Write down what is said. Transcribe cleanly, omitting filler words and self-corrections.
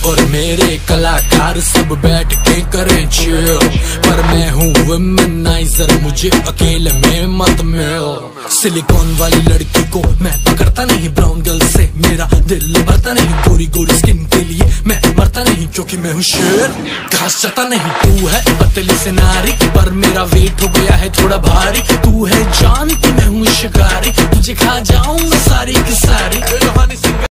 और मेरे कलाकार सब बैठ के करें चिल, पर मैं हूँ वुमेनाइजर, मुझे अकेले में मत मिल। सिलिकॉन वाली लड़की को मैं पकड़ता नहीं, ब्राउन गर्ल से मेरा दिल भरता नहीं, गोरी गोरी स्किन के लिए मैं मरता नहीं, क्योंकि मैं हूँ शेर, घास चता नहीं। तू है पतली से नारी, पर मेरा वेट हो गया है थोड़ा भारी, तू है जानती मैं हूँ शिकारी, तुझे खा जाऊंगा सारी की